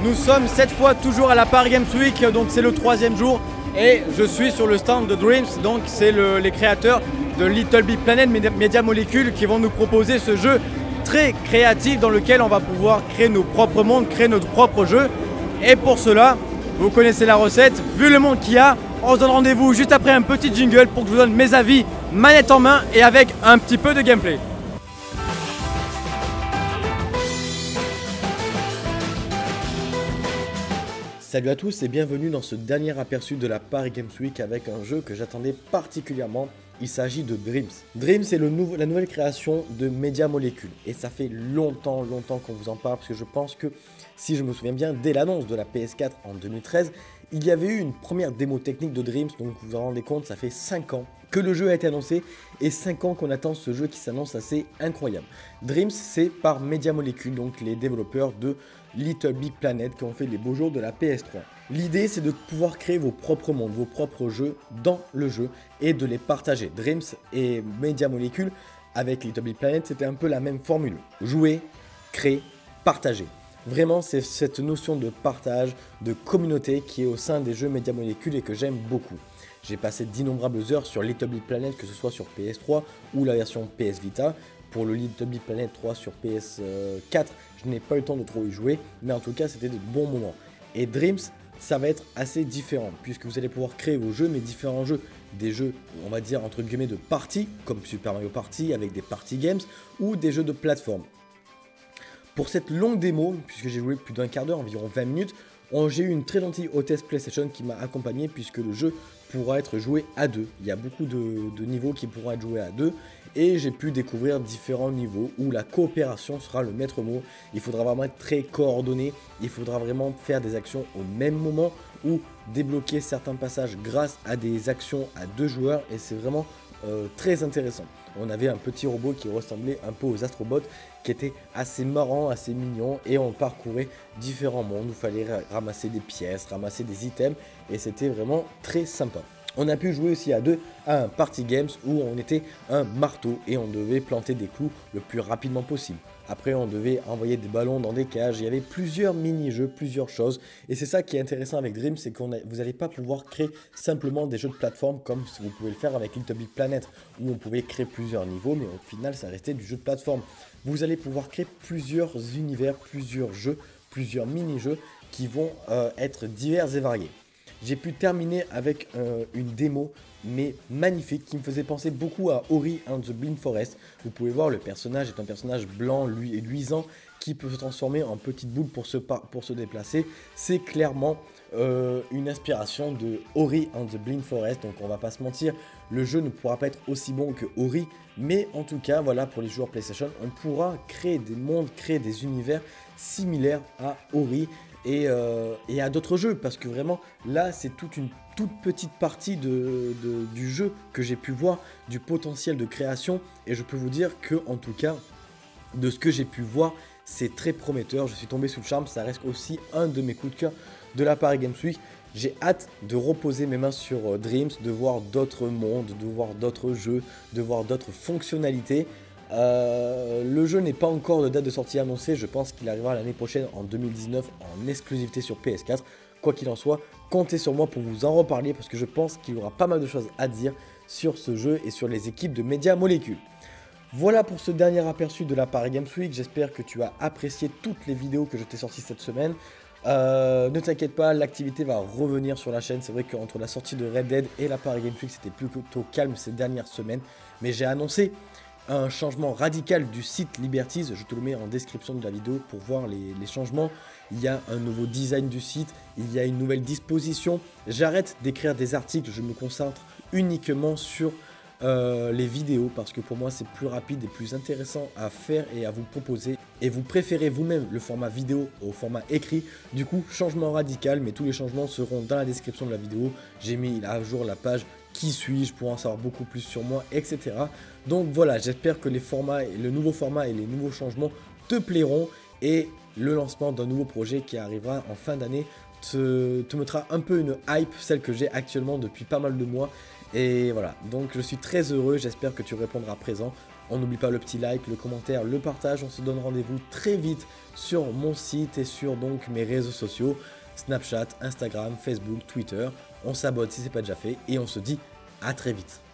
Nous sommes cette fois toujours à la Paris Games Week, donc c'est le 3e jour et je suis sur le stand de Dreams, donc c'est les créateurs de Little Big Planet Media Molecule qui vont nous proposer ce jeu très créatif dans lequel on va pouvoir créer nos propres mondes, créer notre propre jeu. Et pour cela, vous connaissez la recette, vu le monde qu'il y a, on se donne rendez-vous juste après un petit jingle pour que je vous donne mes avis manette en main et avec un petit peu de gameplay. Salut à tous et bienvenue dans ce dernier aperçu de la Paris Games Week avec un jeu que j'attendais particulièrement. Il s'agit de Dreams. Dreams c'est la nouvelle création de Media Molecule et ça fait longtemps qu'on vous en parle parce que je pense que si je me souviens bien, dès l'annonce de la PS4 en 2013, il y avait eu une première démo technique de Dreams, donc vous vous rendez compte, ça fait 5 ans que le jeu a été annoncé et 5 ans qu'on attend ce jeu qui s'annonce assez incroyable. Dreams c'est par Media Molecule, donc les développeurs de Little Big Planet qui ont fait les beaux jours de la PS3. L'idée c'est de pouvoir créer vos propres mondes, vos propres jeux dans le jeu et de les partager. Dreams et Media Molecule avec Little Big Planet c'était un peu la même formule. Jouer, créer, partager. Vraiment c'est cette notion de partage, de communauté qui est au sein des jeux Media Molecule et que j'aime beaucoup. J'ai passé d'innombrables heures sur Little Big Planet, que ce soit sur PS3 ou la version PS Vita. Pour le Little Big Planet 3 sur PS4, je n'ai pas eu le temps de trop y jouer, mais en tout cas c'était de bons moments. Et Dreams, ça va être assez différent, puisque vous allez pouvoir créer vos jeux, mais différents jeux. Des jeux, on va dire entre guillemets de party, comme Super Mario Party avec des party games, ou des jeux de plateforme. Pour cette longue démo, puisque j'ai joué plus d'un quart d'heure, environ 20 minutes, j'ai eu une très gentille hôtesse PlayStation qui m'a accompagné puisque le jeu pourra être joué à deux. Il y a beaucoup de niveaux qui pourront être joués à deux et j'ai pu découvrir différents niveaux où la coopération sera le maître mot. Il faudra vraiment être très coordonné, il faudra vraiment faire des actions au même moment ou débloquer certains passages grâce à des actions à 2 joueurs et c'est vraiment très intéressant. On avait un petit robot qui ressemblait un peu aux Astrobots qui était assez marrant, assez mignon et on parcourait différents mondes où il fallait ramasser des pièces, ramasser des items et c'était vraiment très sympa. On a pu jouer aussi à deux à un party games où on était un marteau et on devait planter des clous le plus rapidement possible. Après on devait envoyer des ballons dans des cages, il y avait plusieurs mini-jeux, plusieurs choses. Et c'est ça qui est intéressant avec Dream, c'est que vous n'allez pas pouvoir créer simplement des jeux de plateforme comme vous pouvez le faire avec Little Big Planet, où on pouvait créer plusieurs niveaux, mais au final ça restait du jeu de plateforme. Vous allez pouvoir créer plusieurs univers, plusieurs jeux, plusieurs mini-jeux qui vont être divers et variés. J'ai pu terminer avec une démo mais magnifique qui me faisait penser beaucoup à Ori and the Blind Forest. Vous pouvez voir le personnage est un personnage blanc et luisant qui peut se transformer en petite boule pour se déplacer. C'est clairement une inspiration de Ori and the Blind Forest, donc on va pas se mentir, le jeu ne pourra pas être aussi bon que Ori, mais en tout cas voilà, pour les joueurs PlayStation on pourra créer des mondes, créer des univers similaires à Ori et à d'autres jeux, parce que vraiment là c'est toute petite partie du jeu que j'ai pu voir, du potentiel de création, et je peux vous dire que en tout cas de ce que j'ai pu voir c'est très prometteur. Je suis tombé sous le charme, ça reste aussi un de mes coups de cœur de la Paris Games Week. J'ai hâte de reposer mes mains sur Dreams, de voir d'autres mondes, de voir d'autres jeux, de voir d'autres fonctionnalités. Le jeu n'est pas encore de date de sortie annoncée, je pense qu'il arrivera l'année prochaine en 2019 en exclusivité sur PS4. Quoi qu'il en soit, comptez sur moi pour vous en reparler parce que je pense qu'il y aura pas mal de choses à dire sur ce jeu et sur les équipes de Media Molecule. Voilà pour ce dernier aperçu de la Paris Games Week, j'espère que tu as apprécié toutes les vidéos que je t'ai sorties cette semaine. Ne t'inquiète pas, l'activité va revenir sur la chaîne. C'est vrai qu'entre la sortie de Red Dead et la Paris Games Week, c'était plutôt calme ces dernières semaines. Mais j'ai annoncé un changement radical du site Liberties. Je te le mets en description de la vidéo pour voir les changements. Il y a un nouveau design du site, il y a une nouvelle disposition. J'arrête d'écrire des articles, je me concentre uniquement sur les vidéos parce que pour moi c'est plus rapide et plus intéressant à faire et à vous proposer, et vous préférez vous-même le format vidéo au format écrit. Du coup changement radical, mais tous les changements seront dans la description de la vidéo. J'ai mis à jour la page qui suis-je pour en savoir beaucoup plus sur moi, etc. Donc voilà, j'espère que le nouveau format et les nouveaux changements te plairont et le lancement d'un nouveau projet qui arrivera en fin d'année te mettra un peu une hype, celle que j'ai actuellement depuis pas mal de mois. Et voilà, donc je suis très heureux, j'espère que tu répondras présent. On n'oublie pas le petit like, le commentaire, le partage. On se donne rendez-vous très vite sur mon site et sur donc mes réseaux sociaux, Snapchat, Instagram, Facebook, Twitter. On s'abonne si ce n'est pas déjà fait et on se dit à très vite.